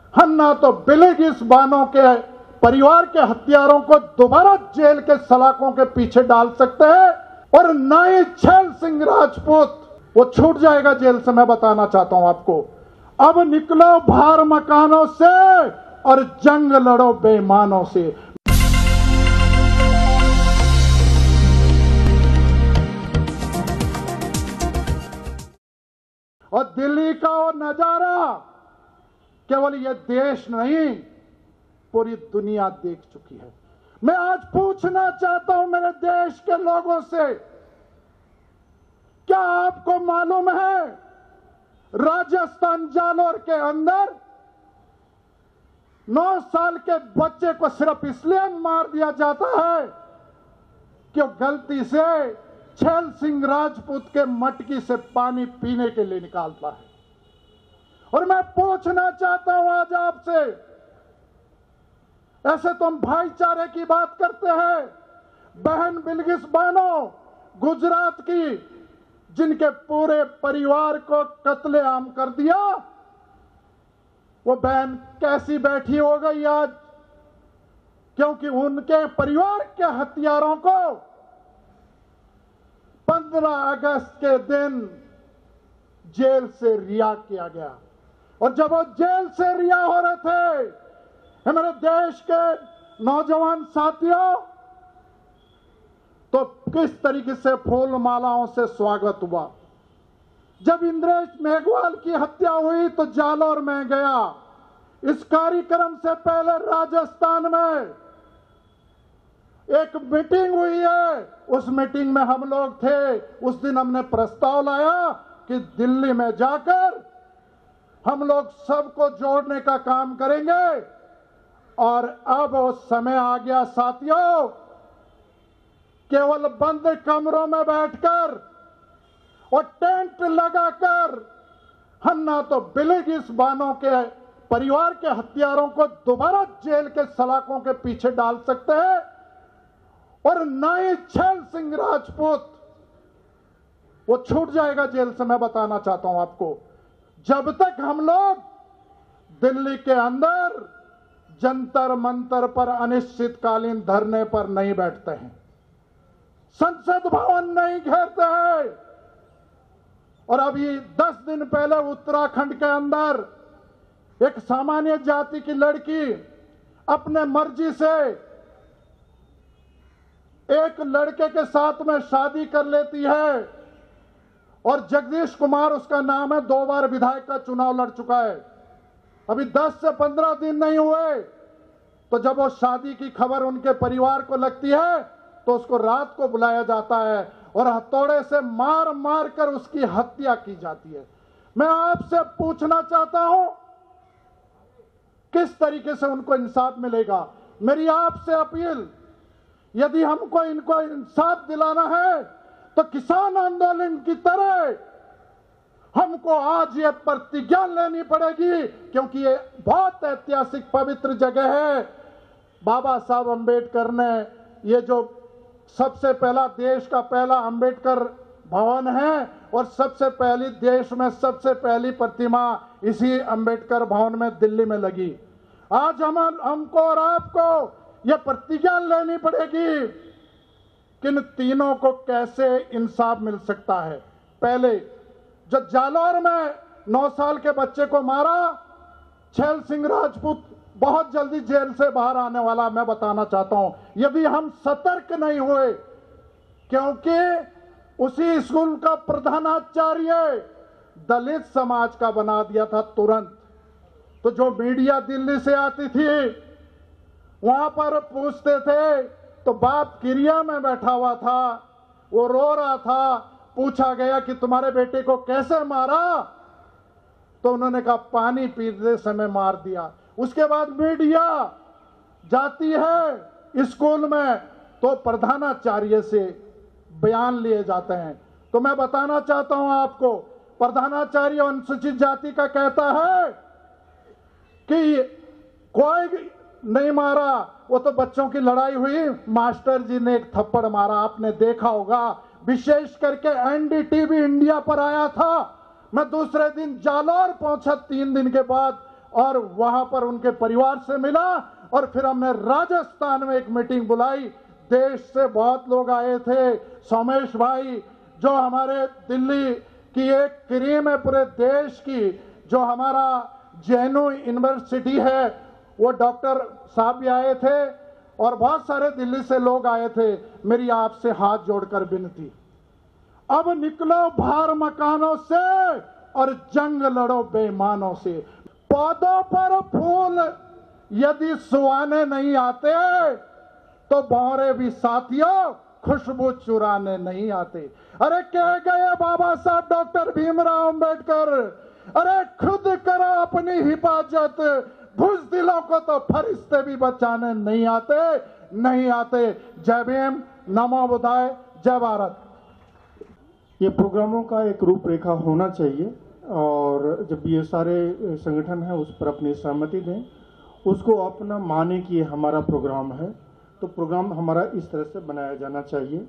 हम ना तो बिलिगिस बानो के परिवार के हत्यारों को दोबारा जेल के सलाखों के पीछे डाल सकते हैं और ना ही छैल सिंह राजपूत वो छूट जाएगा जेल से। मैं बताना चाहता हूं आपको, अब निकलो बाहर मकानों से और जंग लड़ो बेईमानों से। और दिल्ली का वो नजारा केवल ये देश नहीं, पूरी दुनिया देख चुकी है। मैं आज पूछना चाहता हूं मेरे देश के लोगों से, क्या आपको मालूम है राजस्थान जालोर के अंदर 9 साल के बच्चे को सिर्फ इसलिए मार दिया जाता है कि वो गलती से छैल सिंह राजपूत के मटकी से पानी पीने के लिए निकालता है। और मैं पूछना चाहता हूं आज आपसे, ऐसे तो हम भाईचारे की बात करते हैं, बहन बिलिगिस बानो गुजरात की, जिनके पूरे परिवार को कत्लेआम कर दिया, वो बहन कैसी बैठी हो गई आज? क्योंकि उनके परिवार के हत्यारों को 15 अगस्त के दिन जेल से रिहा किया गया। और जब वो जेल से रिहा हो रहे थे हमारे देश के नौजवान साथियों, तो किस तरीके से फूल मालाओं से स्वागत हुआ। जब इंद्रेश मेघवाल की हत्या हुई तो जालोर में गया। इस कार्यक्रम से पहले राजस्थान में एक मीटिंग हुई है, उस मीटिंग में हम लोग थे। उस दिन हमने प्रस्ताव लाया कि दिल्ली में जाकर हम लोग सबको जोड़ने का काम करेंगे। और अब वो समय आ गया साथियों, केवल बंद कमरों में बैठकर और टेंट लगाकर हम ना तो बिलिगिस बानो के परिवार के हत्यारों को दोबारा जेल के सलाखों के पीछे डाल सकते हैं और ना ही छैल सिंह राजपूत वो छूट जाएगा जेल से। मैं बताना चाहता हूं आपको, जब तक हम लोग दिल्ली के अंदर जंतर मंतर पर अनिश्चितकालीन धरने पर नहीं बैठते हैं, संसद भवन नहीं घेरते हैं। और अभी 10 दिन पहले उत्तराखंड के अंदर एक सामान्य जाति की लड़की अपने मर्जी से एक लड़के के साथ में शादी कर लेती है और जगदीश कुमार उसका नाम है, 2 बार विधायक का चुनाव लड़ चुका है। अभी 10 से 15 दिन नहीं हुए तो जब वो शादी की खबर उनके परिवार को लगती है तो उसको रात को बुलाया जाता है और हथौड़े से मार मार कर उसकी हत्या की जाती है। मैं आपसे पूछना चाहता हूं, किस तरीके से उनको इंसाफ मिलेगा? मेरी आपसे अपील, यदि हमको इनको इंसाफ दिलाना है तो किसान आंदोलन की तरह हमको आज ये प्रतिज्ञा लेनी पड़ेगी, क्योंकि ये बहुत ऐतिहासिक पवित्र जगह है। बाबा साहब अंबेडकर ने ये जो सबसे पहला देश का पहला अंबेडकर भवन है और सबसे पहली देश में सबसे पहली प्रतिमा इसी अंबेडकर भवन में दिल्ली में लगी। आज हमको और आपको ये प्रतिज्ञा लेनी पड़ेगी कि इन तीनों को कैसे इंसाफ मिल सकता है। पहले जो जालोर में 9 साल के बच्चे को मारा, छैल सिंह राजपूत बहुत जल्दी जेल से बाहर आने वाला। मैं बताना चाहता हूं, यदि हम सतर्क नहीं हुए, क्योंकि उसी स्कूल का प्रधानाचार्य दलित समाज का बना दिया था तुरंत। तो जो मीडिया दिल्ली से आती थी वहां पर पूछते थे तो बाप क्रिया में बैठा हुआ था, वो रो रहा था। पूछा गया कि तुम्हारे बेटे को कैसे मारा, तो उन्होंने कहा पानी पीते समय मार दिया। उसके बाद मीडिया जाती है स्कूल में तो प्रधानाचार्य से बयान लिए जाते हैं। तो मैं बताना चाहता हूं आपको, प्रधानाचार्य अनुसूचित जाति का कहता है कि कोई नहीं मारा, वो तो बच्चों की लड़ाई हुई, मास्टर जी ने एक थप्पड़ मारा। आपने देखा होगा, विशेष करके एनडीटीवी इंडिया पर आया था। मैं दूसरे दिन जालोर पहुंचा 3 दिन के बाद, और वहां पर उनके परिवार से मिला और फिर हमने राजस्थान में एक मीटिंग बुलाई। देश से बहुत लोग आए थे। सोमेश भाई जो हमारे दिल्ली की एक क्रीम है पूरे देश की, जो हमारा जेएनयू यूनिवर्सिटी है, वो डॉक्टर साहब भी आए थे और बहुत सारे दिल्ली से लोग आए थे। मेरी आपसे हाथ जोड़कर विनती, अब निकलो बाहर मकानों से और जंग लड़ो बेईमानों से। पौधों पर फूल यदि सुहाने नहीं आते तो भौरे भी साथियों खुशबू चुराने नहीं आते। अरे कह गए बाबा साहब डॉक्टर भीमराव अंबेडकर, अरे खुद करो अपनी हिफाजत, बुज़दिलों को तो फरिश्ते भी बचाने नहीं आते। जय भीम, नमो बुद्धाय, जय भारत। ये प्रोग्रामों का एक रूपरेखा होना चाहिए और जब ये सारे संगठन हैं उस पर अपनी सहमति दें, उसको अपना माने कि ये हमारा प्रोग्राम है, तो प्रोग्राम हमारा इस तरह से बनाया जाना चाहिए।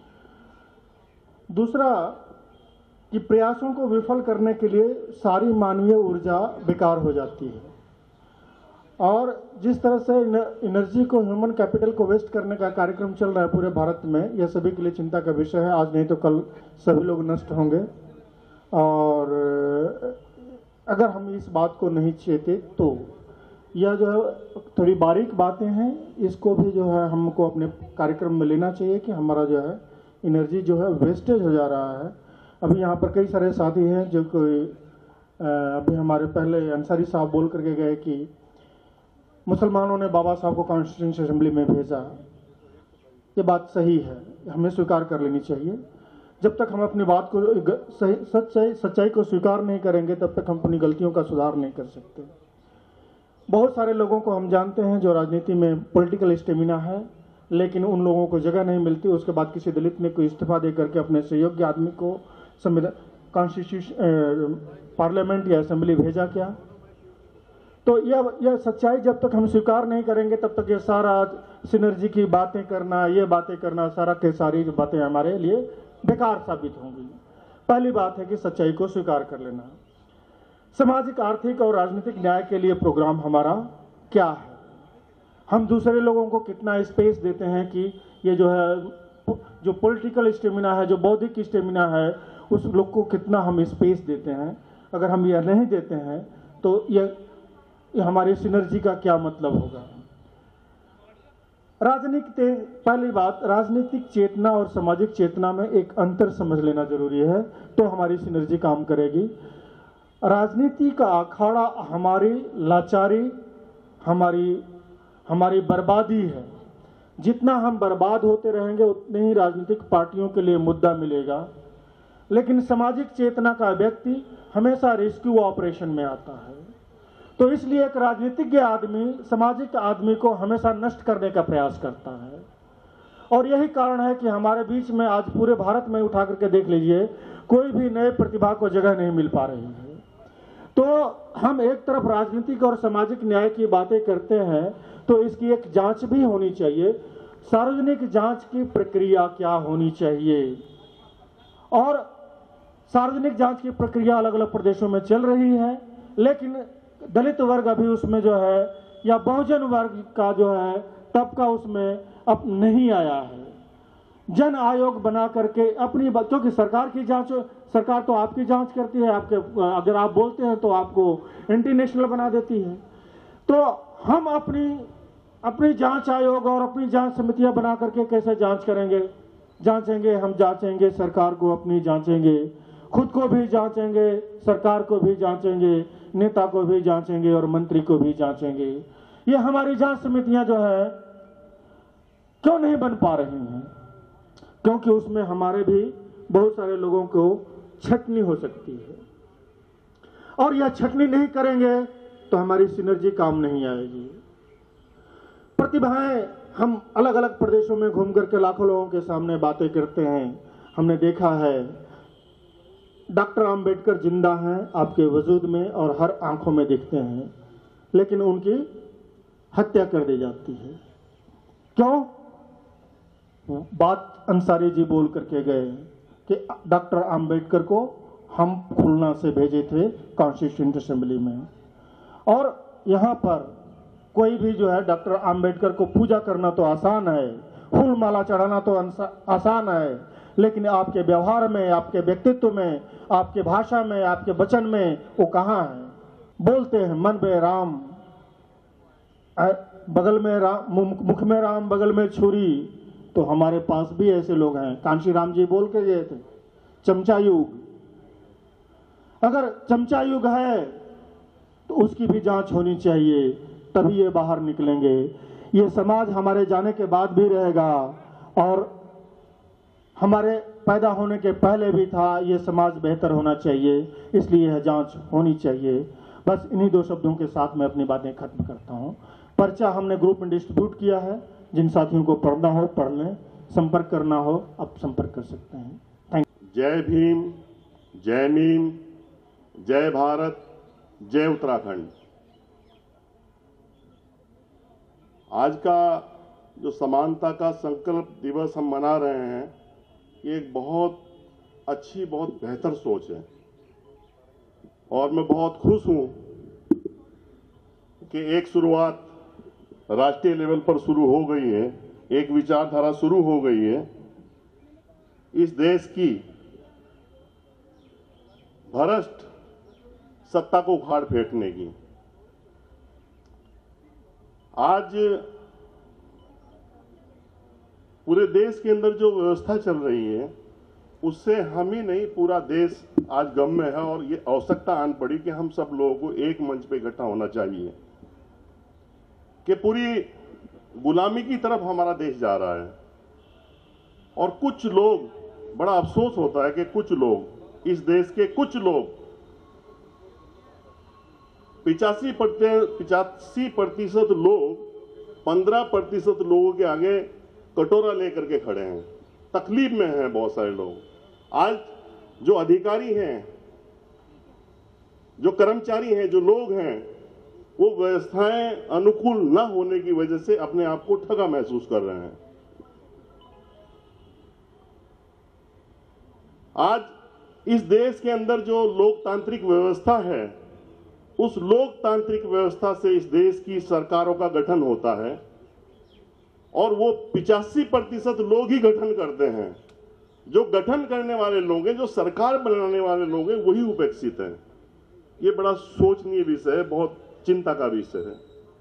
दूसरा कि प्रयासों को विफल करने के लिए सारी मानवीय ऊर्जा बेकार हो जाती है और जिस तरह से एनर्जी को, ह्यूमन कैपिटल को वेस्ट करने का कार्यक्रम चल रहा है पूरे भारत में, यह सभी के लिए चिंता का विषय है। आज नहीं तो कल सभी लोग नष्ट होंगे और अगर हम इस बात को नहीं चेते तो यह जो है थोड़ी बारीक बातें हैं, इसको भी जो है हमको अपने कार्यक्रम में लेना चाहिए कि हमारा जो है एनर्जी जो है वेस्टेज हो जा रहा है। अभी यहाँ पर कई सारे साथी हैं जो कोई अभी हमारे पहले अंसारी साहब बोल करके गए कि मुसलमानों ने बाबा साहब को कॉन्स्टिट्यूशन असेंबली में भेजा। ये बात सही है, हमें स्वीकार कर लेनी चाहिए। जब तक हम अपनी बात को सच्चाई को स्वीकार नहीं करेंगे तब तक हम अपनी गलतियों का सुधार नहीं कर सकते। बहुत सारे लोगों को हम जानते हैं जो राजनीति में पॉलिटिकल स्टेमिना है, लेकिन उन लोगों को जगह नहीं मिलती। उसके बाद किसी दलित ने कोई इस्तीफा दे करके अपने सहयोगी आदमी को कॉन्स्टिट्यूशन पार्लियामेंट या असेंबली भेजा क्या? तो यह सच्चाई जब तक हम स्वीकार नहीं करेंगे तब तक ये सारा सिनर्जी की बातें करना, ये बातें करना, सारा के सारी बातें हमारे लिए बेकार साबित होंगी। पहली बात है कि सच्चाई को स्वीकार कर लेना। सामाजिक, आर्थिक और राजनीतिक न्याय के लिए प्रोग्राम हमारा क्या है? हम दूसरे लोगों को कितना स्पेस देते हैं कि ये जो है जो पॉलिटिकल स्टेमिना है, जो बौद्धिक स्टेमिना है, उस लोग को कितना हम स्पेस देते हैं? अगर हम यह नहीं देते हैं तो यह हमारी सिनर्जी का क्या मतलब होगा? पहली बात, राजनीतिक चेतना और सामाजिक चेतना में एक अंतर समझ लेना जरूरी है, तो हमारी सिनर्जी काम करेगी। राजनीति का अखाड़ा हमारी लाचारी, हमारी बर्बादी है। जितना हम बर्बाद होते रहेंगे उतने ही राजनीतिक पार्टियों के लिए मुद्दा मिलेगा। लेकिन सामाजिक चेतना का व्यक्ति हमेशा रेस्क्यू ऑपरेशन में आता है। तो इसलिए एक राजनीतिज्ञ आदमी सामाजिक आदमी को हमेशा नष्ट करने का प्रयास करता है। और यही कारण है कि हमारे बीच में आज पूरे भारत में उठा करके देख लीजिए, कोई भी नए प्रतिभा को जगह नहीं मिल पा रही है। तो हम एक तरफ राजनीतिक और सामाजिक न्याय की बातें करते हैं, तो इसकी एक जांच भी होनी चाहिए। सार्वजनिक जांच की प्रक्रिया क्या होनी चाहिए? और सार्वजनिक जांच की प्रक्रिया अलग अलग प्रदेशों में चल रही है, लेकिन दलित वर्ग अभी उसमें जो है, या बहुजन वर्ग का जो है तबका उसमें अब नहीं आया है। जन आयोग बना करके अपनी, क्योंकि सरकार तो आपकी जांच करती है, आपके अगर आप बोलते हैं तो आपको एंटी नेशनल बना देती है। तो हम अपनी जांच आयोग और अपनी जांच समितियां बना करके कैसे जांचेंगे? हम जांचेंगे, सरकार को अपनी जांचेंगे, खुद को भी जांचेंगे, सरकार को भी जांचेंगे, नेता को भी जांचेंगे और मंत्री को भी जांचेंगे। ये हमारी जांच समितियां जो है क्यों नहीं बन पा रही हैं? क्योंकि उसमें हमारे भी बहुत सारे लोगों को छटनी हो सकती है, और यह छटनी नहीं करेंगे तो हमारी सिनर्जी काम नहीं आएगी। प्रतिभाएं हम अलग अलग प्रदेशों में घूम करके लाखों लोगों के सामने बातें करते हैं। हमने देखा है डॉक्टर अंबेडकर जिंदा हैं आपके वजूद में और हर आंखों में दिखते हैं, लेकिन उनकी हत्या कर दी जाती है। क्यों? बात अंसारी जी बोल करके गए कि डॉक्टर अंबेडकर को हम खुलना से भेजे थे कॉन्स्टिट्यूशन असेंबली में, और यहाँ पर कोई भी जो है डॉक्टर आम्बेडकर को पूजा करना तो आसान है, फूल माला चढ़ाना तो आसान है, लेकिन आपके व्यवहार में, आपके व्यक्तित्व में, आपके भाषा में, आपके वचन में वो कहाँ है? बोलते हैं मन में राम, बगल में राम, मुख में राम, बगल में छुरी। तो हमारे पास भी ऐसे लोग हैं। कांशी राम जी बोल के गए थे चमचा युग। अगर चमचा युग है तो उसकी भी जांच होनी चाहिए, तभी ये बाहर निकलेंगे। ये समाज हमारे जाने के बाद भी रहेगा और हमारे पैदा होने के पहले भी था। ये समाज बेहतर होना चाहिए, इसलिए यह जांच होनी चाहिए। बस इन्हीं दो शब्दों के साथ मैं अपनी बातें खत्म करता हूँ। पर्चा हमने ग्रुप में डिस्ट्रीब्यूट किया है, जिन साथियों को पढ़ना हो पढ़ लें, संपर्क करना हो आप संपर्क कर सकते हैं। Thank you. जय भीम, जय नीम, जय भारत, जय उत्तराखंड। आज का जो समानता का संकल्प दिवस हम मना रहे हैं, ये एक बहुत अच्छी, बहुत बेहतर सोच है और मैं बहुत खुश हूं कि एक शुरुआत राष्ट्रीय लेवल पर शुरू हो गई है, एक विचारधारा शुरू हो गई है इस देश की भ्रष्ट सत्ता को उखाड़ फेंकने की। आज पूरे देश के अंदर जो व्यवस्था चल रही है उससे हम ही नहीं, पूरा देश आज गम में है और ये आवश्यकता आन पड़ी कि हम सब लोगों को एक मंच पे इकट्ठा होना चाहिए कि पूरी गुलामी की तरफ हमारा देश जा रहा है। और कुछ लोग, बड़ा अफसोस होता है कि कुछ लोग, इस देश के कुछ लोग 85% लोग 15% लोगों के आगे कटोरा लेकर के खड़े हैं, तकलीफ में हैं बहुत सारे लोग। आज जो अधिकारी हैं, जो कर्मचारी हैं, जो लोग हैं, वो व्यवस्थाएं अनुकूल न होने की वजह से अपने आप को ठगा महसूस कर रहे हैं। आज इस देश के अंदर जो लोकतांत्रिक व्यवस्था है, उस लोकतांत्रिक व्यवस्था से इस देश की सरकारों का गठन होता है और वो 85% लोग ही गठन करते हैं। जो गठन करने वाले लोग हैं, जो सरकार बनाने वाले लोग हैं, वही उपेक्षित हैं। ये बड़ा सोचनीय विषय है, बहुत चिंता का विषय है।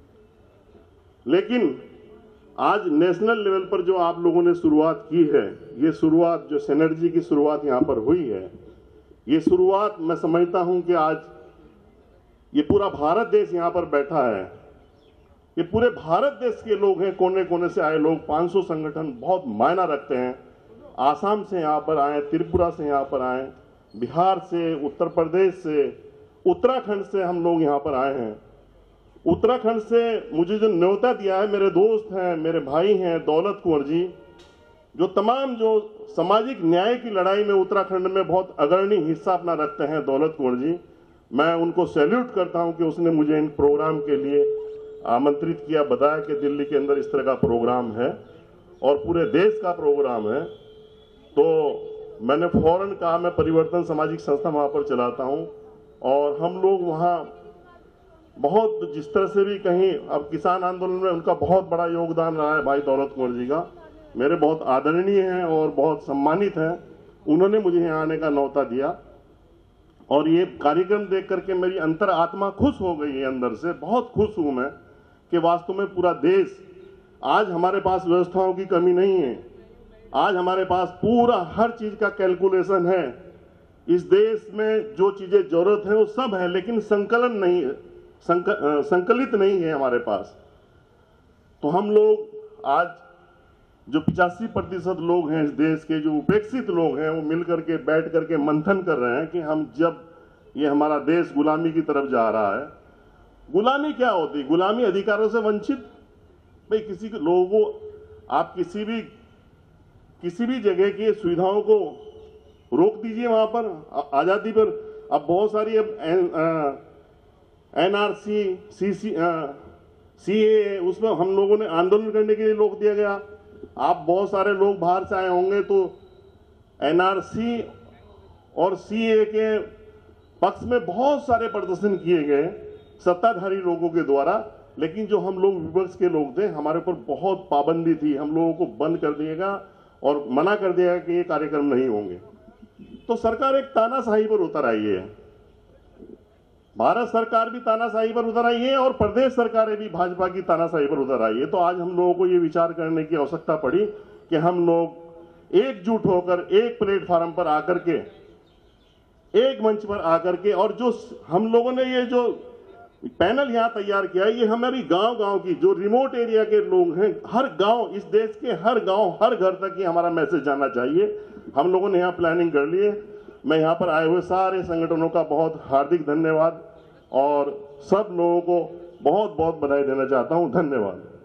लेकिन आज नेशनल लेवल पर जो आप लोगों ने शुरुआत की है, ये शुरुआत जो सिनर्जी की शुरुआत यहां पर हुई है, ये शुरुआत मैं समझता हूं कि आज ये पूरा भारत देश यहां पर बैठा है, ये पूरे भारत देश के लोग हैं, कोने कोने से आए लोग, 500 संगठन बहुत मायना रखते हैं। आसाम से यहां पर आए, त्रिपुरा से यहां पर आए, बिहार से, उत्तर प्रदेश से, उत्तराखंड से हम लोग यहां पर आए हैं। उत्तराखंड से मुझे जो न्योता दिया है, मेरे दोस्त हैं, मेरे भाई हैं, दौलत कुंवर जी, जो तमाम जो सामाजिक न्याय की लड़ाई में उत्तराखंड में बहुत अग्रणी हिस्सा अपना रखते हैं, दौलत कुंवर जी, मैं उनको सैल्यूट करता हूं कि उसने मुझे इन प्रोग्राम के लिए आमंत्रित किया, बताया कि दिल्ली के अंदर इस तरह का प्रोग्राम है और पूरे देश का प्रोग्राम है। तो मैंने फौरन कहा, मैं परिवर्तन सामाजिक संस्था वहां पर चलाता हूं और हम लोग वहां बहुत, जिस तरह से भी कहीं, अब किसान आंदोलन में उनका बहुत बड़ा योगदान रहा है भाई दौलत कुंवर जी का, मेरे बहुत आदरणीय हैं और बहुत सम्मानित हैं। उन्होंने मुझे यहाँ आने का न्योता दिया और ये कार्यक्रम देख करके मेरी अंतर आत्मा खुश हो गई है, अंदर से बहुत खुश हूं मैं कि वास्तव में पूरा देश, आज हमारे पास व्यवस्थाओं की कमी नहीं है, आज हमारे पास पूरा हर चीज का कैलकुलेशन है। इस देश में जो चीजें जरूरत है वो सब है, लेकिन संकलन नहीं है, संकलित नहीं है हमारे पास। तो हम लोग आज जो 85% लोग हैं इस देश के, जो उपेक्षित लोग हैं, वो मिलकर के बैठ करके मंथन कर रहे हैं कि हम, जब ये हमारा देश गुलामी की तरफ जा रहा है, गुलामी क्या होती? गुलामी अधिकारों से वंचित। भाई किसी लोगों को आप किसी भी जगह की सुविधाओं को रोक दीजिए, वहां पर आजादी पर। अब बहुत सारी अब एनआरसी, सीए, उसमें हम लोगों ने आंदोलन करने के लिए रोक दिया गया। आप बहुत सारे लोग बाहर से आए होंगे तो एनआरसी और सीए के पक्ष में बहुत सारे प्रदर्शन किए गए, सत्ताधारी लोगों के द्वारा, लेकिन जो हम लोग विपक्ष के लोग थे, हमारे ऊपर बहुत पाबंदी थी, हम लोगों को बंद कर दिएगा और मना कर दिया कि ये कार्यक्रम नहीं होंगे। तो सरकार एक तानाशाही पर उतर आई है, भारत सरकार भी तानाशाही पर उतर आई है और प्रदेश सरकारें भी भाजपा की तानाशाही पर उतर आई है। तो आज हम लोगों को ये विचार करने की आवश्यकता पड़ी कि हम लोग एकजुट होकर एक प्लेटफॉर्म पर आकर के, एक मंच पर आकर के, और जो हम लोगों ने ये जो पैनल यहां तैयार किया है, ये हमारी गांव-गांव की जो रिमोट एरिया के लोग हैं, हर गांव, इस देश के हर गांव, हर घर तक ही हमारा मैसेज जाना चाहिए। हम लोगों ने यहाँ प्लानिंग कर ली है। मैं यहाँ पर आए हुए सारे संगठनों का बहुत हार्दिक धन्यवाद और सब लोगों को बहुत बहुत बधाई देना चाहता हूँ। धन्यवाद।